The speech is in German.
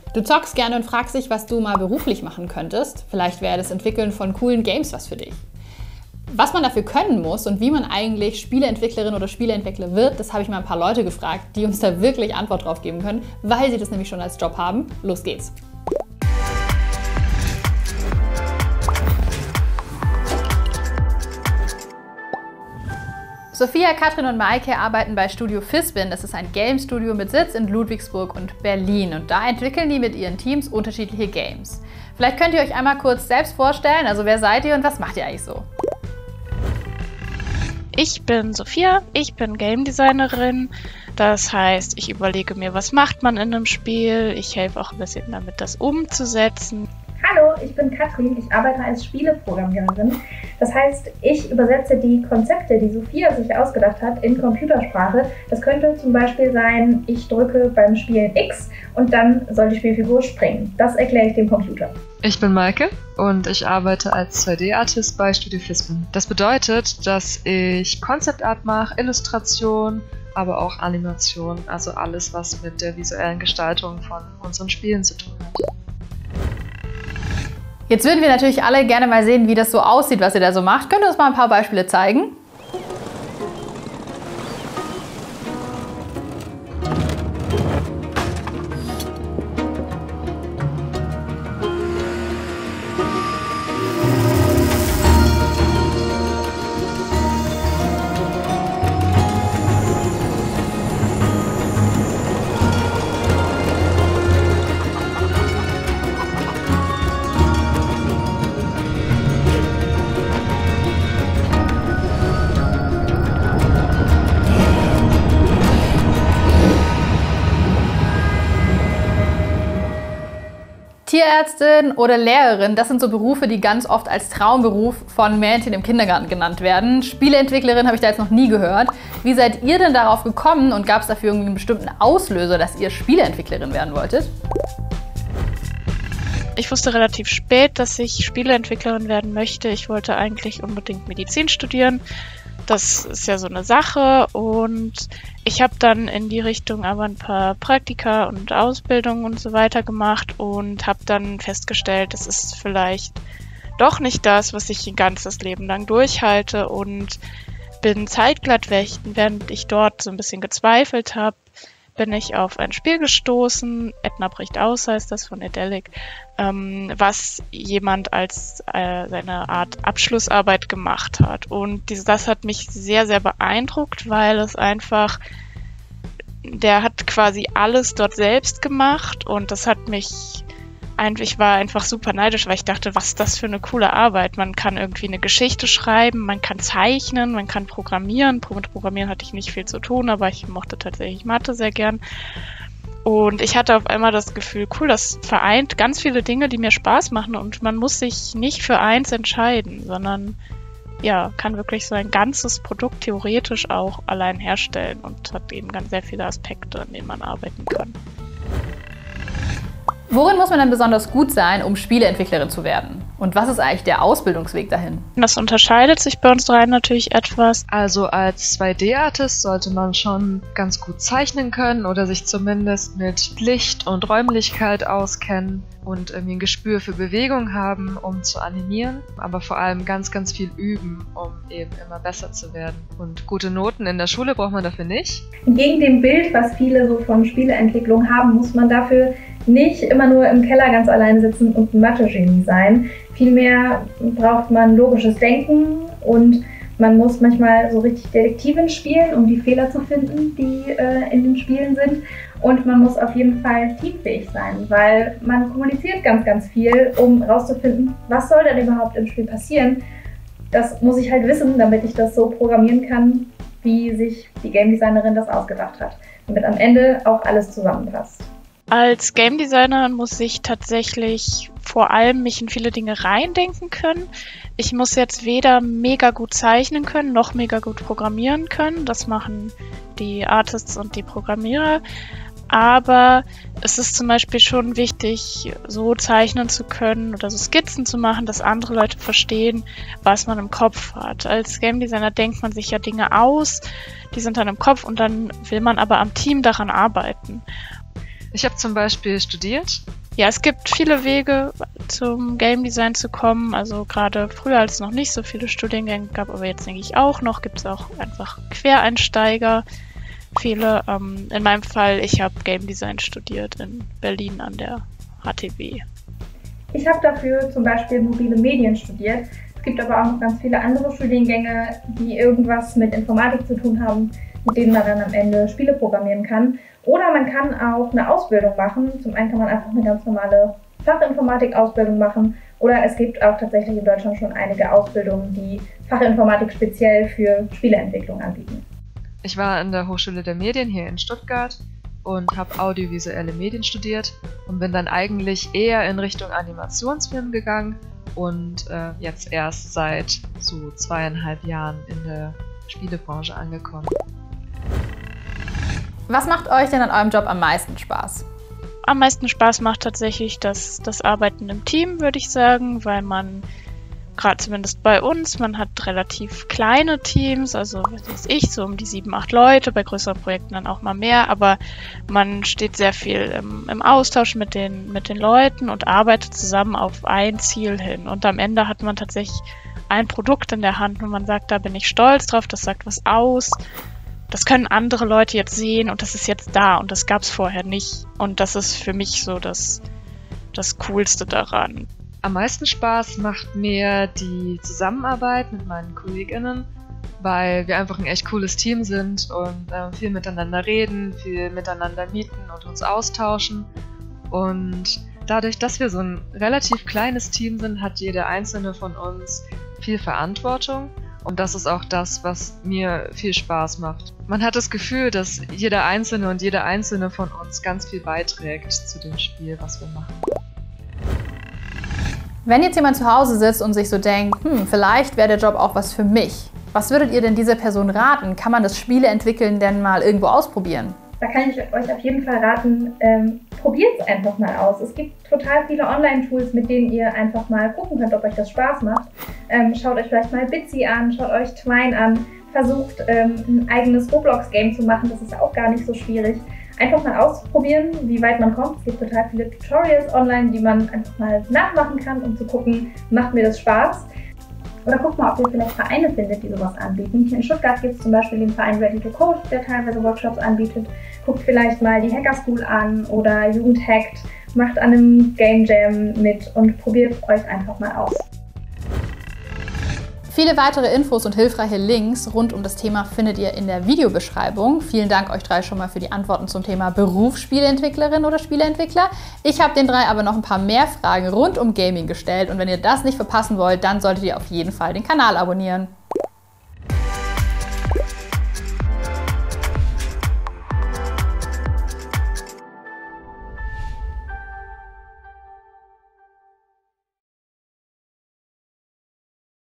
Du zockst gerne und fragst dich, was du mal beruflich machen könntest. Vielleicht wäre das Entwickeln von coolen Games was für dich. Was man dafür können muss und wie man eigentlich Spieleentwicklerin oder Spieleentwickler wird, das habe ich mal ein paar Leute gefragt, die uns da wirklich Antwort drauf geben können, weil sie das nämlich schon als Job haben. Los geht's! Sophia, Katrin und Maike arbeiten bei Studio Fispin. Das ist ein Game-Studio mit Sitz in Ludwigsburg und Berlin. Und da entwickeln die mit ihren Teams unterschiedliche Games. Vielleicht könnt ihr euch einmal kurz selbst vorstellen. Also wer seid ihr und was macht ihr eigentlich so? Ich bin Sophia, ich bin Game Designerin. Das heißt, ich überlege mir, was macht man in einem Spiel. Ich helfe auch ein bisschen damit, das umzusetzen. Hallo, ich bin Katrin, ich arbeite als Spieleprogrammiererin. Das heißt, ich übersetze die Konzepte, die Sophia sich ausgedacht hat, in Computersprache. Das könnte zum Beispiel sein, ich drücke beim Spielen X und dann soll die Spielfigur springen. Das erkläre ich dem Computer. Ich bin Maike und ich arbeite als 2D-Artist bei Studio Fispin. Das bedeutet, dass ich Concept Art mache, Illustration, aber auch Animation, also alles, was mit der visuellen Gestaltung von unseren Spielen zu tun hat. Jetzt würden wir natürlich alle gerne mal sehen, wie das so aussieht, was ihr da so macht. Könnt ihr uns mal ein paar Beispiele zeigen? Tierärztin oder Lehrerin, das sind so Berufe, die ganz oft als Traumberuf von Mädchen im Kindergarten genannt werden. Spieleentwicklerin habe ich da jetzt noch nie gehört. Wie seid ihr denn darauf gekommen und gab es dafür irgendwie einen bestimmten Auslöser, dass ihr Spieleentwicklerin werden wolltet? Ich wusste relativ spät, dass ich Spieleentwicklerin werden möchte. Ich wollte eigentlich unbedingt Medizin studieren. Das ist ja so eine Sache und ich habe dann in die Richtung aber ein paar Praktika und Ausbildungen und so weiter gemacht und habe dann festgestellt, das ist vielleicht doch nicht das, was ich ein ganzes Leben lang durchhalte und bin zeitgleich, während ich dort so ein bisschen gezweifelt habe, bin ich auf ein Spiel gestoßen, Edna bricht aus heißt das, von Edelic, was jemand als seine Art Abschlussarbeit gemacht hat. Und das hat mich sehr, sehr beeindruckt, weil es einfach, der hat quasi alles dort selbst gemacht und das hat mich ich war einfach super neidisch, weil ich dachte, was ist das für eine coole Arbeit. Man kann irgendwie eine Geschichte schreiben, man kann zeichnen, man kann programmieren. Mit Programmieren hatte ich nicht viel zu tun, aber ich mochte tatsächlich Mathe sehr gern. Und ich hatte auf einmal das Gefühl, cool, das vereint ganz viele Dinge, die mir Spaß machen und man muss sich nicht für eins entscheiden, sondern ja, kann wirklich so ein ganzes Produkt theoretisch auch allein herstellen und hat eben ganz sehr viele Aspekte, an denen man arbeiten kann. Worin muss man denn besonders gut sein, um Spieleentwicklerin zu werden? Und was ist eigentlich der Ausbildungsweg dahin? Das unterscheidet sich bei uns dreien natürlich etwas. Also als 2D-Artist sollte man schon ganz gut zeichnen können oder sich zumindest mit Licht und Räumlichkeit auskennen und irgendwie ein Gespür für Bewegung haben, um zu animieren, aber vor allem ganz, ganz viel üben, um eben immer besser zu werden. Und gute Noten in der Schule braucht man dafür nicht. Entgegen dem Bild, was viele so von Spieleentwicklung haben, muss man dafür nicht immer nur im Keller ganz allein sitzen und ein Mathe-Genie sein. Vielmehr braucht man logisches Denken und man muss manchmal so richtig Detektivin spielen, um die Fehler zu finden, die in den Spielen sind. Und man muss auf jeden Fall teamfähig sein, weil man kommuniziert ganz, ganz viel, um herauszufinden, was soll denn überhaupt im Spiel passieren. Das muss ich halt wissen, damit ich das so programmieren kann, wie sich die Game Designerin das ausgedacht hat, damit am Ende auch alles zusammenpasst. Als Game Designer muss ich tatsächlich vor allem mich in viele Dinge reindenken können. Ich muss jetzt weder mega gut zeichnen können, noch mega gut programmieren können. Das machen die Artists und die Programmierer. Aber es ist zum Beispiel schon wichtig, so zeichnen zu können oder so Skizzen zu machen, dass andere Leute verstehen, was man im Kopf hat. Als Game Designer denkt man sich ja Dinge aus, die sind dann im Kopf und dann will man aber am Team daran arbeiten. Ich habe zum Beispiel studiert Ja, es gibt viele Wege zum Game Design zu kommen. Also gerade früher, als es noch nicht so viele Studiengänge gab, aber jetzt denke ich auch noch, gibt es auch einfach Quereinsteiger. Viele. In meinem Fall, ich habe Game Design studiert in Berlin an der HTW. Ich habe dafür zum Beispiel mobile Medien studiert. Es gibt aber auch noch ganz viele andere Studiengänge, die irgendwas mit Informatik zu tun haben, mit denen man dann am Ende Spiele programmieren kann. Oder man kann auch eine Ausbildung machen. Zum einen kann man einfach eine ganz normale Fachinformatik-Ausbildung machen. Oder es gibt auch tatsächlich in Deutschland schon einige Ausbildungen, die Fachinformatik speziell für Spieleentwicklung anbieten. Ich war an der Hochschule der Medien hier in Stuttgart und habe audiovisuelle Medien studiert und bin dann eigentlich eher in Richtung Animationsfilm gegangen und jetzt erst seit so 2,5 Jahren in der Spielebranche angekommen. Was macht euch denn an eurem Job am meisten Spaß? Am meisten Spaß macht tatsächlich das Arbeiten im Team, würde ich sagen, weil man, gerade zumindest bei uns, man hat relativ kleine Teams, also was weiß ich, so um die 7, 8 Leute, bei größeren Projekten dann auch mal mehr, aber man steht sehr viel im Austausch mit den Leuten und arbeitet zusammen auf ein Ziel hin. Und am Ende hat man tatsächlich ein Produkt in der Hand und man sagt, da bin ich stolz drauf, das sagt was aus. Das können andere Leute jetzt sehen und das ist jetzt da und das gab es vorher nicht. Und das ist für mich so das Coolste daran. Am meisten Spaß macht mir die Zusammenarbeit mit meinen KollegInnen, weil wir einfach ein echt cooles Team sind und viel miteinander reden, viel miteinander mieten und uns austauschen. Und dadurch, dass wir so ein relativ kleines Team sind, hat jeder einzelne von uns viel Verantwortung. Und das ist auch das, was mir viel Spaß macht. Man hat das Gefühl, dass jeder Einzelne und jede Einzelne von uns ganz viel beiträgt zu dem Spiel, was wir machen. Wenn jetzt jemand zu Hause sitzt und sich so denkt, vielleicht wäre der Job auch was für mich, was würdet ihr denn dieser Person raten? Kann man das Spieleentwickeln denn mal irgendwo ausprobieren? Da kann ich euch auf jeden Fall raten, probiert es einfach mal aus. Es gibt total viele Online-Tools, mit denen ihr einfach mal gucken könnt, ob euch das Spaß macht. Schaut euch vielleicht mal Bitsy an, schaut euch Twine an, versucht ein eigenes Roblox-Game zu machen, das ist auch gar nicht so schwierig. Einfach mal ausprobieren, wie weit man kommt. Es gibt total viele Tutorials online, die man einfach mal nachmachen kann, um zu gucken, macht mir das Spaß. Oder guckt mal, ob ihr vielleicht Vereine findet, die sowas anbieten. Hier in Stuttgart gibt es zum Beispiel den Verein Ready to Code, der teilweise Workshops anbietet. Guckt vielleicht mal die Hacker School an oder Jugend hackt, macht an einem Game Jam mit und probiert euch einfach mal aus. Viele weitere Infos und hilfreiche Links rund um das Thema findet ihr in der Videobeschreibung. Vielen Dank euch 3 schon mal für die Antworten zum Thema Beruf Spieleentwicklerin oder Spieleentwickler. Ich habe den 3 aber noch ein paar mehr Fragen rund um Gaming gestellt und wenn ihr das nicht verpassen wollt, dann solltet ihr auf jeden Fall den Kanal abonnieren.